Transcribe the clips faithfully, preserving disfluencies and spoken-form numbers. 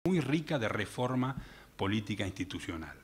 muy rica de reforma política institucional.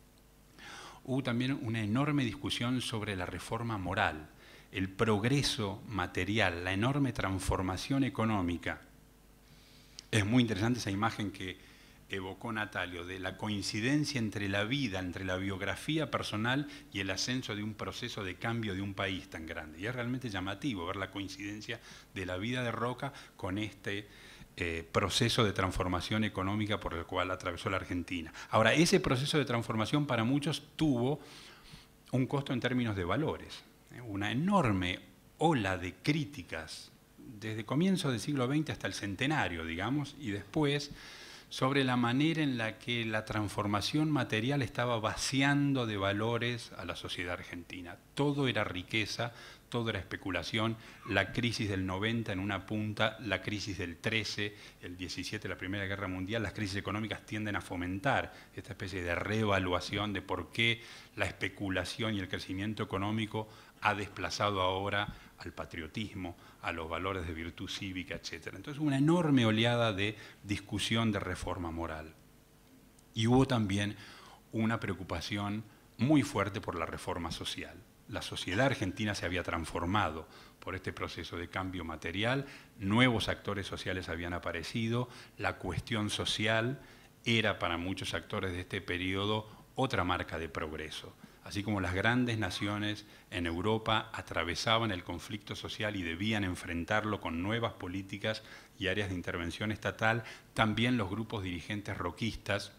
Hubo también una enorme discusión sobre la reforma moral, el progreso material, la enorme transformación económica. Es muy interesante esa imagen que evocó Natalio, de la coincidencia entre la vida, entre la biografía personal y el ascenso de un proceso de cambio de un país tan grande. Y es realmente llamativo ver la coincidencia de la vida de Roca con este eh, proceso de transformación económica por el cual atravesó la Argentina. Ahora, ese proceso de transformación para muchos tuvo un costo en términos de valores, ¿eh? Una enorme ola de críticas desde comienzo del siglo veinte hasta el centenario, digamos, y después sobre la manera en la que la transformación material estaba vaciando de valores a la sociedad argentina. Todo era riqueza, todo era especulación, la crisis del noventa en una punta, la crisis del trece, el diecisiete, la Primera Guerra Mundial, las crisis económicas tienden a fomentar esta especie de reevaluación de por qué la especulación y el crecimiento económico ha desplazado ahora al patriotismo, a los valores de virtud cívica, etcétera. Entonces, una enorme oleada de discusión de reforma moral. Y hubo también una preocupación muy fuerte por la reforma social. La sociedad argentina se había transformado por este proceso de cambio material, nuevos actores sociales habían aparecido, la cuestión social era para muchos actores de este periodo otra marca de progreso. Así como las grandes naciones en Europa atravesaban el conflicto social y debían enfrentarlo con nuevas políticas y áreas de intervención estatal, también los grupos dirigentes roquistas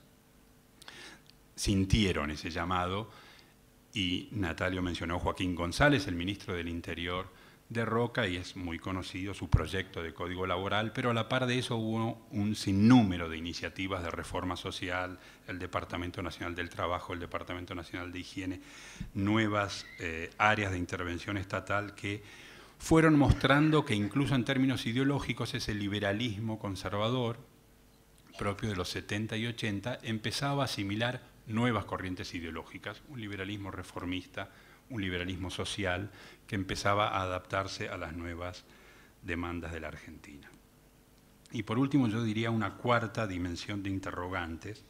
sintieron ese llamado, y Natalio mencionó a Joaquín González, el ministro del Interior de Roca, y es muy conocido su proyecto de Código Laboral, pero a la par de eso hubo un sinnúmero de iniciativas de reforma social, el Departamento Nacional del Trabajo, el Departamento Nacional de Higiene, nuevas eh, áreas de intervención estatal que fueron mostrando que incluso en términos ideológicos ese liberalismo conservador propio de los setenta y ochenta empezaba a asimilar nuevas corrientes ideológicas, un liberalismo reformista, un liberalismo social que empezaba a adaptarse a las nuevas demandas de la Argentina. Y por último yo diría una cuarta dimensión de interrogantes,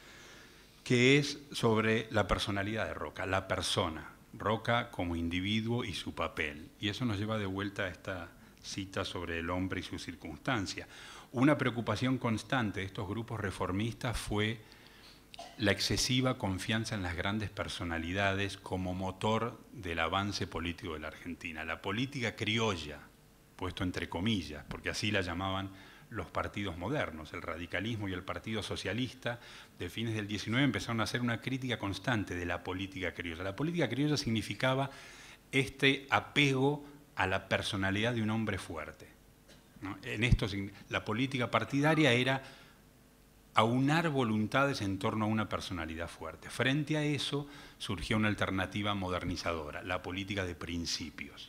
que es sobre la personalidad de Roca, la persona, Roca como individuo y su papel. Y eso nos lleva de vuelta a esta cita sobre el hombre y su circunstancia. Una preocupación constante de estos grupos reformistas fue la excesiva confianza en las grandes personalidades como motor del avance político de la Argentina. La política criolla, puesto entre comillas, porque así la llamaban los partidos modernos, el radicalismo y el Partido Socialista, de fines del diecinueve empezaron a hacer una crítica constante de la política criolla. La política criolla significaba este apego a la personalidad de un hombre fuerte, ¿no? En esto, la política partidaria era aunar voluntades en torno a una personalidad fuerte. Frente a eso surgió una alternativa modernizadora, la política de principios.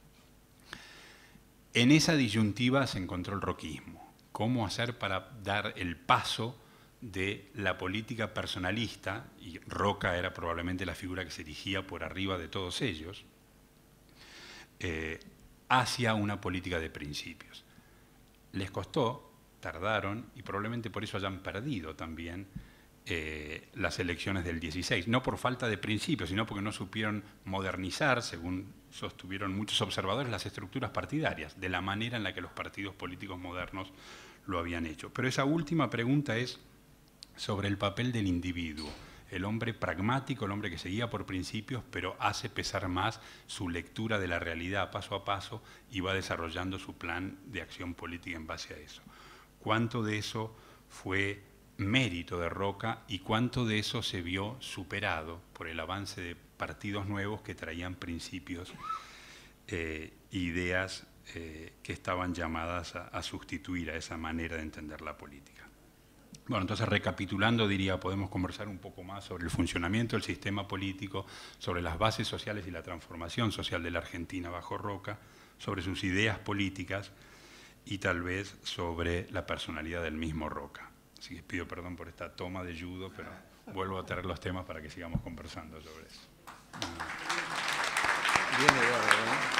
En esa disyuntiva se encontró el roquismo. ¿Cómo hacer para dar el paso de la política personalista, y Roca era probablemente la figura que se erigía por arriba de todos ellos, eh, hacia una política de principios? Les costó, tardaron, y probablemente por eso hayan perdido también eh, las elecciones del dieciséis, no por falta de principios, sino porque no supieron modernizar, según sostuvieron muchos observadores, las estructuras partidarias, de la manera en la que los partidos políticos modernos lo habían hecho. Pero esa última pregunta es sobre el papel del individuo, el hombre pragmático, el hombre que se guía por principios, pero hace pesar más su lectura de la realidad paso a paso y va desarrollando su plan de acción política en base a eso. ¿Cuánto de eso fue mérito de Roca y cuánto de eso se vio superado por el avance de partidos nuevos que traían principios e eh, ideas eh, que estaban llamadas a, a sustituir a esa manera de entender la política? Bueno, entonces recapitulando diría, podemos conversar un poco más sobre el funcionamiento del sistema político, sobre las bases sociales y la transformación social de la Argentina bajo Roca, sobre sus ideas políticas, y tal vez sobre la personalidad del mismo Roca. Así que pido perdón por esta toma de judo, pero vuelvo a traer los temas para que sigamos conversando sobre eso. Bien, Eduardo, ¿eh?